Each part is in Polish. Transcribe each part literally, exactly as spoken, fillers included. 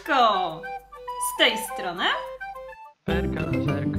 Siemaneczko! Z tej strony Zerka, zerka.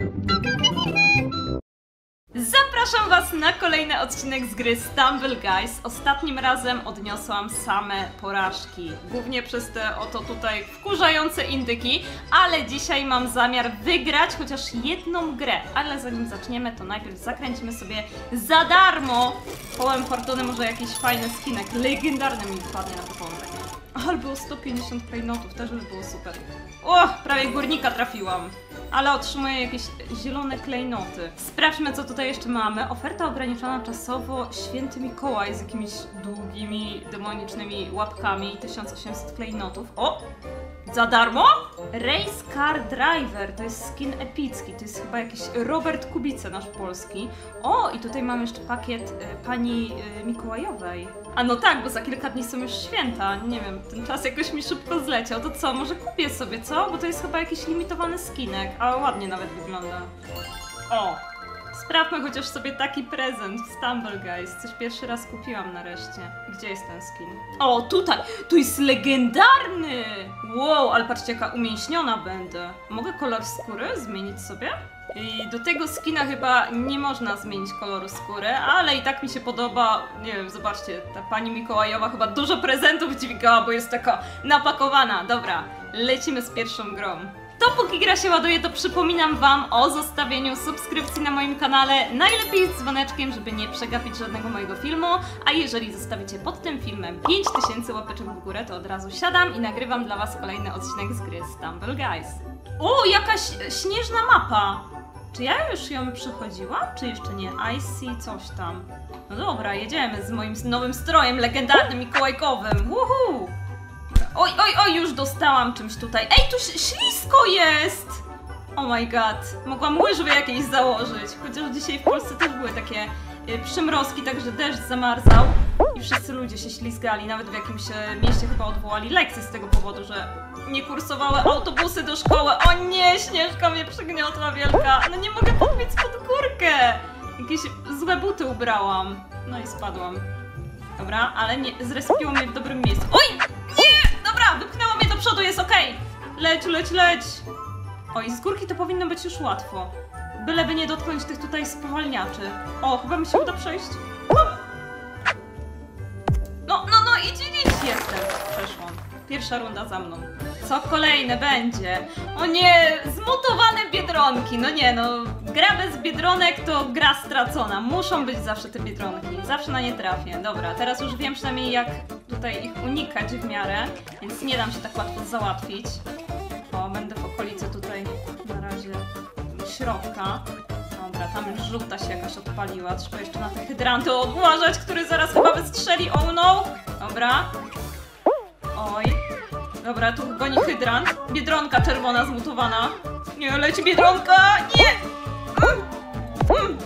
zapraszam was na kolejny odcinek z gry Stumble Guys. Ostatnim razem odniosłam same porażki, głównie przez te oto tutaj wkurzające indyki, ale dzisiaj mam zamiar wygrać chociaż jedną grę. Ale zanim zaczniemy, to najpierw zakręcimy sobie za darmo kołem fortuny, może jakiś fajny skinek, legendarny mi wpadnie na początek. Ale było sto pięćdziesiąt klejnotów, też by było super. O, prawie górnika trafiłam. Ale otrzymuję jakieś zielone klejnoty. Sprawdźmy, co tutaj jeszcze mamy. Oferta ograniczona czasowo, Święty Mikołaj z jakimiś długimi, demonicznymi łapkami. tysiąc osiemset klejnotów. O! Za darmo? Race Car Driver, to jest skin epicki, to jest chyba jakiś Robert Kubica, nasz polski. O, i tutaj mam jeszcze pakiet y, pani y, Mikołajowej. A no tak, bo za kilka dni są już święta, nie wiem, ten czas jakoś mi szybko zleciał. To co, może kupię sobie, co? Bo to jest chyba jakiś limitowany skinek, a ładnie nawet wygląda. O! Sprawmy chociaż sobie taki prezent w Stumble Guys. Coś pierwszy raz kupiłam nareszcie. Gdzie jest ten skin? O, tutaj! Tu jest legendarny! Wow, ale patrzcie, jaka umięśniona będę. Mogę kolor skóry zmienić sobie? I do tego skina chyba nie można zmienić koloru skóry, ale i tak mi się podoba. Nie wiem, zobaczcie, ta pani Mikołajowa chyba dużo prezentów dźwigała, bo jest taka napakowana. Dobra, lecimy z pierwszą grą. Dopóki gra się ładuje, to przypominam wam o zostawieniu subskrypcji na moim kanale, najlepiej z dzwoneczkiem, żeby nie przegapić żadnego mojego filmu, a jeżeli zostawicie pod tym filmem pięć tysięcy łapeczek w górę, to od razu siadam i nagrywam dla was kolejny odcinek z gry Stumble Guys. O, jakaś śnieżna mapa! Czy ja już ją przechodziłam, czy jeszcze nie? I see coś tam. No dobra, jedziemy z moim nowym strojem legendarnym mikołajkowym. Woohoo! Oj, oj, oj, już dostałam czymś tutaj. Ej, tu ślisko jest! Oh my god. Mogłam łyżwy jakieś założyć. Chociaż dzisiaj w Polsce też były takie y, przymrozki, także deszcz zamarzał. I wszyscy ludzie się ślizgali. Nawet w jakimś e, mieście chyba odwołali lekcje z tego powodu, że nie kursowały autobusy do szkoły. O nie, śnieżka mnie przygniotła wielka. No nie mogę podbić pod górkę. Jakieś złe buty ubrałam. No i spadłam. Dobra, ale nie, zrespiło mnie w dobrym miejscu. Oj! Nie! Dobra, wypchnęło mnie do przodu, jest okej. Leć, leć, leć. Oj, z górki to powinno być już łatwo. Byleby nie dotknąć tych tutaj spowalniaczy. O, chyba mi się uda przejść. No, no, no, idź, idź, idź. Jestem. Przeszłam. Pierwsza runda za mną. Co kolejne będzie? O nie, zmutowane biedronki. No nie, no, gra bez biedronek to gra stracona. Muszą być zawsze te biedronki. Zawsze na nie trafię. Dobra, teraz już wiem przynajmniej jak tutaj ich unikać w miarę, więc nie dam się tak łatwo załatwić. O, będę w okolicy tutaj na razie środka. Dobra, tam już żółta się jakaś odpaliła. Trzeba jeszcze na te hydranty odłażać, który zaraz chyba wystrzeli. Oh no! Dobra. Oj. Dobra, tu goni hydrant. Biedronka czerwona zmutowana. Nie, leci biedronka! Nie! Mm. Mm.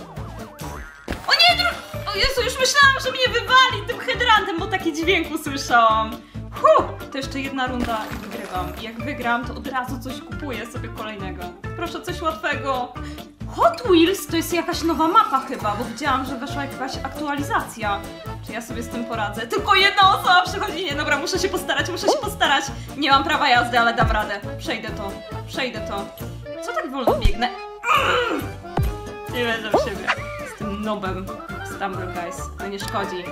O nie! O Jezu, już myślałam, że mnie wywali tym hydrantem, bo taki dźwięk usłyszałam. Huh, to jeszcze jedna runda i wygrywam. I jak wygram, to od razu coś kupuję sobie kolejnego. Proszę, coś łatwego. Hot Wheels to jest jakaś nowa mapa chyba, bo widziałam, że weszła jakaś aktualizacja. Czy ja sobie z tym poradzę? Tylko jedna osoba przychodzi. Nie, dobra, muszę się postarać, muszę się postarać. Nie mam prawa jazdy, ale dam radę. Przejdę to, przejdę to. Co tak wolno biegnę? Mm! Nie wierzę w siebie. Z tym nobem Stumble Guys. No nie szkodzi.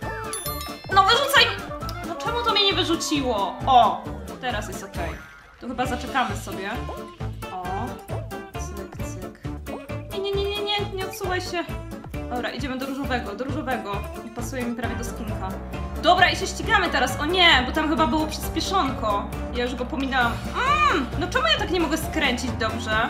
No wyrzucaj! No czemu to mnie nie wyrzuciło? O! Teraz jest okej. Tu chyba zaczekamy sobie. O! Cyk, cyk. Nie, nie, nie, nie, nie, nie odsuwaj się. Dobra, idziemy do różowego, do różowego. I pasuje mi prawie do skinka. Dobra, i się ścigamy teraz. O nie, bo tam chyba było przyspieszonko. Ja już go pominęłam. Mm, no czemu ja tak nie mogę skręcić dobrze?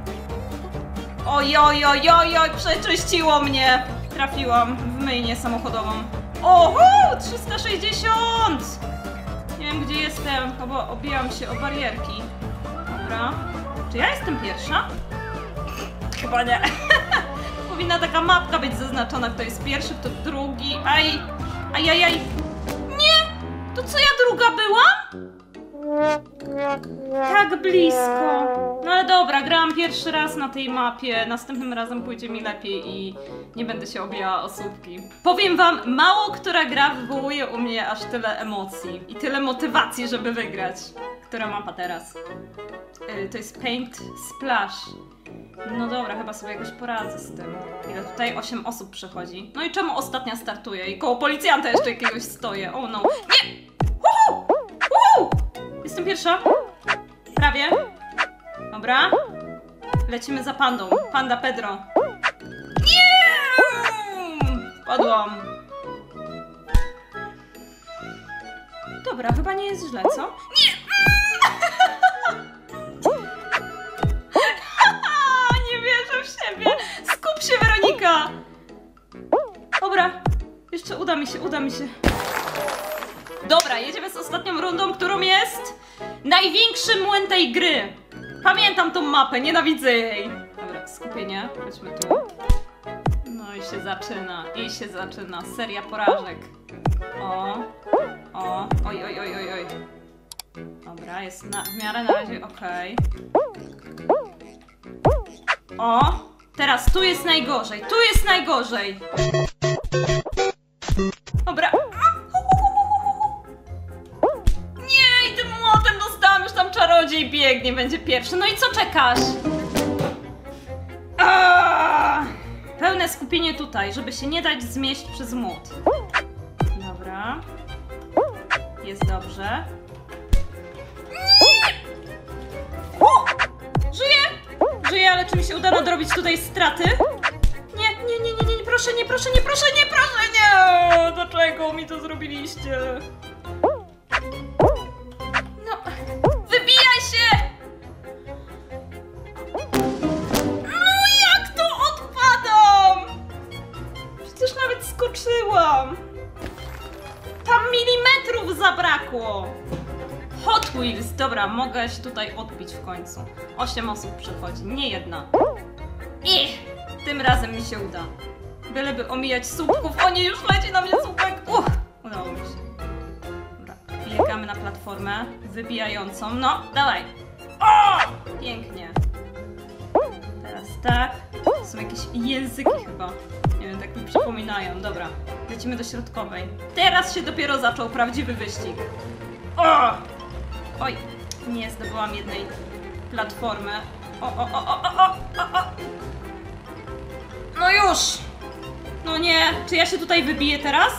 Oj, oj, oj, oj, oj, przeczyściło mnie. Trafiłam w myjnię samochodową. Oho, trzysta sześćdziesiąt! Nie wiem, gdzie jestem, bo obijam się o barierki. Dobra. Czy ja jestem pierwsza? Chyba nie. Powinna taka mapka być zaznaczona, kto jest pierwszy, kto drugi. Aj, aj, aj, aj. Nie! To co, ja druga byłam? Tak blisko. No ale dobra, grałam pierwszy raz na tej mapie. Następnym razem pójdzie mi lepiej i nie będę się obijała o słupki. Powiem wam, mało która gra wywołuje u mnie aż tyle emocji i tyle motywacji, żeby wygrać. Która mapa teraz? Yy, to jest Paint Splash. No dobra, chyba sobie jakoś poradzę z tym. Ile tutaj? osiem osób przychodzi. No i czemu ostatnia startuje? I koło policjanta jeszcze jakiegoś stoję. O no. Nie! Uhu! Uhu! Jestem pierwsza. Prawie. Dobra. Lecimy za pandą. Panda Pedro. Nie! Padłam. Dobra, chyba nie jest źle, co? Nie! Nie wierzę w siebie! Skup się, Weronika! Dobra, jeszcze uda mi się, uda mi się. Dobra, jedziemy z ostatnią rundą, którą jest największy młyn tej gry. Pamiętam tą mapę, nienawidzę jej. Dobra, skupienie, chodźmy tu. No i się zaczyna, i się zaczyna. Seria porażek. O, o, oj, oj, oj, oj, oj. Dobra, jest na, w miarę na razie okej. O, teraz tu jest najgorzej, tu jest najgorzej. Dobra. Nie, i tym młotem dostałam, już tam czarodziej biegnie, będzie pierwszy. No i co czekasz? Aaaa! Pełne skupienie tutaj, żeby się nie dać zmieść przez młot. Dobra. Jest dobrze. Żyję! Żyję, ale czy mi się uda nadrobić tutaj straty? Nie, nie, nie, nie, nie, nie, proszę, nie, proszę, nie, proszę, nie, proszę, nie! Dlaczego mi to zrobiliście? No, wybijaj się! No jak to odpadam? Przecież nawet skoczyłam. Tam milimetrów zabrakło. Hot Wheels, dobra, mogę się tutaj odbić w końcu. Osiem osób przychodzi, nie jedna. I tym razem mi się uda. Byleby omijać słupków. O nie, już leci na mnie słupek. Uch, udało mi się. Dobra, klikamy na platformę wybijającą. No, dawaj. O! Pięknie. Teraz tak. To są jakieś języki chyba. Nie wiem, tak mi przypominają. Dobra, lecimy do środkowej. Teraz się dopiero zaczął prawdziwy wyścig. O! Oj, nie zdobyłam jednej platformy. O, o, o, o, o, o, o. No już! No nie, czy ja się tutaj wybiję teraz?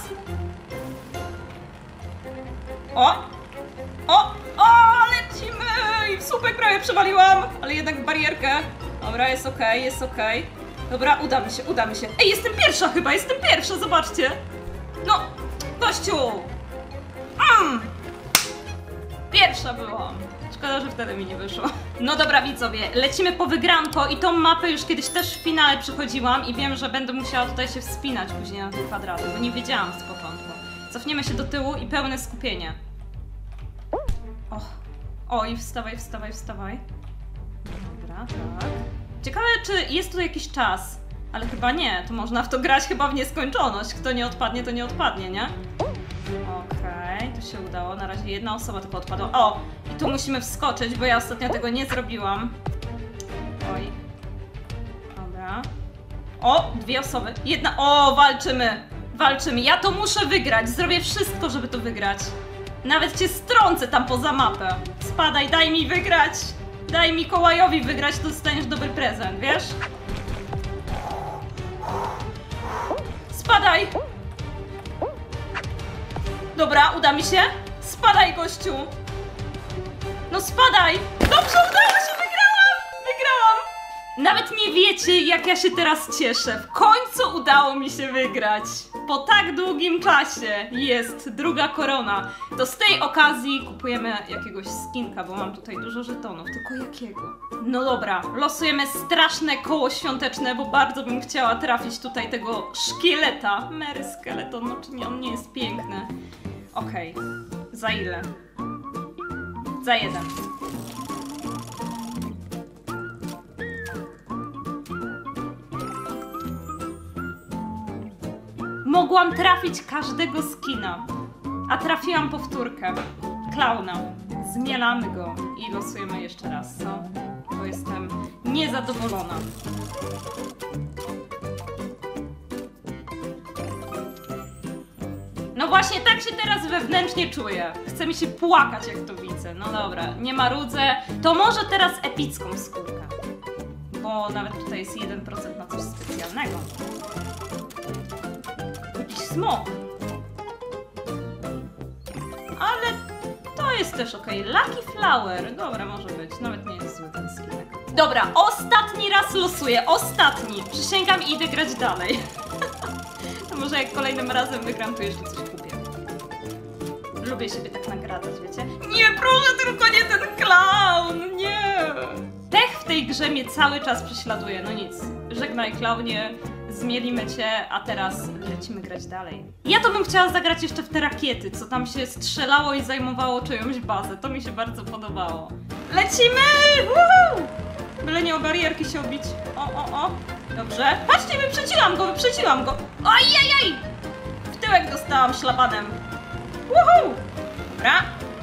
O! O! O! Lecimy! I w słupek prawie przewaliłam, ale jednak w barierkę. Dobra, jest okej, okay, jest okej. Okay. Dobra, uda mi się, uda mi się. Ej, jestem pierwsza chyba, jestem pierwsza, zobaczcie! No, gościu! Mm. Pierwsza byłam. Szkoda, że wtedy mi nie wyszło. No dobra, widzowie, lecimy po wygranko i tą mapę już kiedyś też w finale przychodziłam i wiem, że będę musiała tutaj się wspinać później na te kwadraty, bo nie wiedziałam z początku. Cofniemy się do tyłu i pełne skupienie. O, o i wstawaj, wstawaj, wstawaj. Dobra, tak. Ciekawe, czy jest tu jakiś czas, ale chyba nie, to można w to grać chyba w nieskończoność. Kto nie odpadnie, to nie odpadnie, nie? Okej, okay, to się udało. Na razie jedna osoba tylko odpadła. O! I tu musimy wskoczyć, bo ja ostatnio tego nie zrobiłam. Oj. Dobra. O! Dwie osoby. Jedna... O! Walczymy! Walczymy. Ja to muszę wygrać. Zrobię wszystko, żeby to wygrać. Nawet cię strącę tam poza mapę. Spadaj, daj mi wygrać! Daj Mikołajowi wygrać, to dostaniesz dobry prezent, wiesz? Spadaj! Dobra, uda mi się? Spadaj, gościu! No spadaj! Dobrze, udało się! Wygrałam! Wygrałam! Nawet nie wiecie, jak ja się teraz cieszę. W końcu udało mi się wygrać. Po tak długim czasie jest druga korona. To z tej okazji kupujemy jakiegoś skinka, bo mam tutaj dużo żetonów. Tylko jakiego? No dobra, losujemy straszne koło świąteczne, bo bardzo bym chciała trafić tutaj tego szkieleta. Mary Skeleton, no czy nie, on nie jest piękny. Okej, okay. Za ile? Za jeden. Mogłam trafić każdego skina, a trafiłam powtórkę. Klauna. Zmielamy go i losujemy jeszcze raz, co? Bo jestem niezadowolona. No właśnie tak się teraz wewnętrznie czuję. Chce mi się płakać, jak to widzę. No dobra, nie marudzę. To może teraz epicką skórkę. Bo nawet tutaj jest jeden procent na coś specjalnego. Jakiś smok. Ale to jest też okej. Okay. Lucky Flower. Dobra, może być. Nawet nie jest zły ten skinek. Dobra, ostatni raz losuję. Ostatni. Przysięgam i idę grać dalej. To może jak kolejnym razem wygram, to jeszcze coś kupię. Lubię siebie tak nagradzać, wiecie? Nie, proszę, tylko nie ten clown! Nie! Pech w tej grze mnie cały czas prześladuje. No nic. Żegnaj, klaunie. Zmielimy cię, a teraz lecimy grać dalej. Ja to bym chciała zagrać jeszcze w te rakiety, co tam się strzelało i zajmowało czyjąś bazę. To mi się bardzo podobało. Lecimy! Woohoo! Byle nie o barierki się obić. O, o, o. Dobrze. Patrzcie, wyprzeciłam go, wyprzeciłam go. Ojejej! W tyłek dostałam szlabanem. Woohoo! Dobra.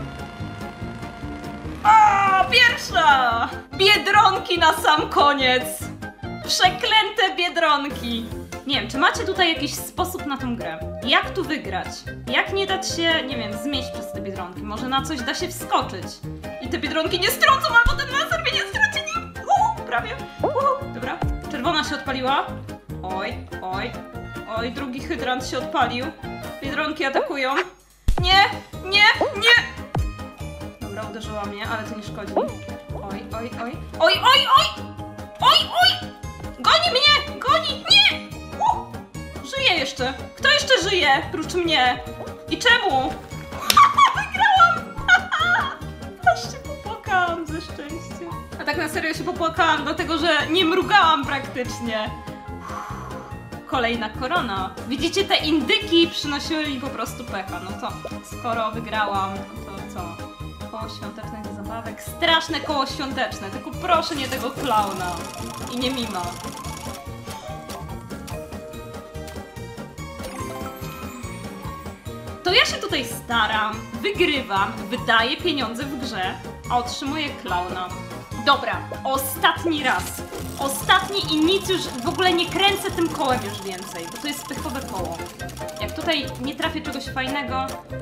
O, pierwsza! Biedronki na sam koniec. Przeklęte biedronki! Nie wiem, czy macie tutaj jakiś sposób na tą grę? Jak tu wygrać? Jak nie dać się, nie wiem, zmieść przez te biedronki? Może na coś da się wskoczyć? I te biedronki nie strącą, albo ten laser mnie nie straci, nie! Uhu, prawie! Uhu, dobra. Czerwona się odpaliła. Oj, oj, oj, drugi hydrant się odpalił. Biedronki atakują. Nie, nie, nie! Dobra, uderzyła mnie, ale to nie szkodzi. Oj, oj, oj. Oj, oj, oj! Oj, oj! Goni mnie! Goni! Nie! Uh! Żyje jeszcze! Kto jeszcze żyje? Prócz mnie! I czemu? Wygrałam! Aż się popłakałam ze szczęścia. A tak na serio się popłakałam, dlatego że nie mrugałam praktycznie. Kolejna korona. Widzicie, te indyki przynosiły mi po prostu pecha. No to skoro wygrałam, to co? Koło świątecznych zabawek. Straszne koło świąteczne, tylko proszę nie tego klauna. I nie Mima. To ja się tutaj staram, wygrywam, wydaję pieniądze w grze, a otrzymuję klauna. Dobra, ostatni raz. Ostatni i nic już, w ogóle nie kręcę tym kołem już więcej, bo to jest pechowe koło. Jak tutaj nie trafię czegoś fajnego...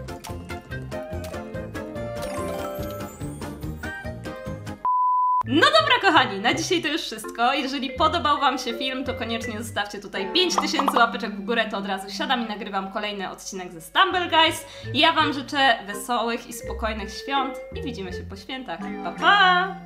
No dobra, kochani, na dzisiaj to już wszystko. Jeżeli podobał wam się film, to koniecznie zostawcie tutaj pięć tysięcy łapeczek w górę, to od razu siadam i nagrywam kolejny odcinek ze Stumble Guys. Ja wam życzę wesołych i spokojnych świąt i widzimy się po świętach. Pa, pa!